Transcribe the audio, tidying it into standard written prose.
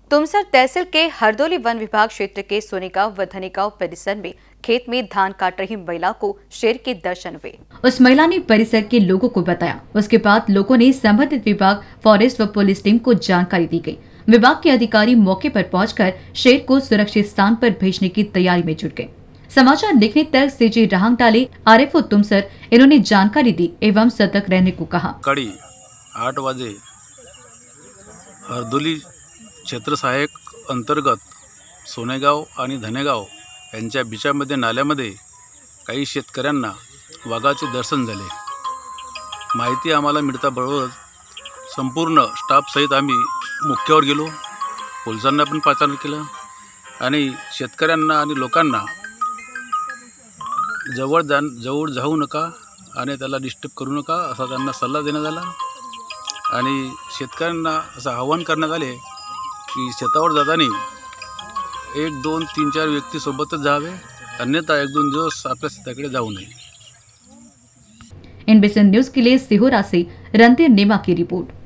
तुमसर तहसील के हरदोली वन विभाग क्षेत्र के सोनेगांव व धनेगांव परिसर में खेत में धान काट रही महिला को शेर के दर्शन हुए। उस महिला ने परिसर के लोगों को बताया। उसके बाद लोगों ने संबंधित विभाग, फॉरेस्ट व पुलिस टीम को जानकारी दी गई। विभाग के अधिकारी मौके पर पहुंचकर शेर को सुरक्षित स्थान पर भेजने की तैयारी में जुट गए। समाचार लिखने तक सीजी रहांग डाले आरएफओ तुमसर इन्होंने जानकारी दी एवं सतर्क रहने को कहा। कड़ी 8 वाजे हरदोली क्षेत्र सहायक अंतर्गत सोनेगाव आणि धनेगाव यांच्या बिचामध्ये नाल्यामध्ये काही शेतकऱ्यांना वाघाचे दर्शन झाले। माहिती आम्हाला मिळताबरोबर संपूर्ण स्टाफ सहित आम्ही मुख्यावर गेलो, पोलिसांना पण पाचारण केलं आणि शेतकऱ्यांना आणि लोकांना जवळ जाऊ नका आणि त्याला डिस्टर्ब करू नका असा त्यांना सल्ला देण्यात आला आणि शेतकऱ्यांना असं आवाहन करण्यात आले की शेतावर जाताना 1, 2, 3, 4 व्यक्ती सोबतच जावे, अन्यथा 1-2 दिवस आपल्या शेताकडे जाऊ नये। एनबीसी न्यूज के लिए सिहोरा से रणधीर नेमा की रिपोर्ट।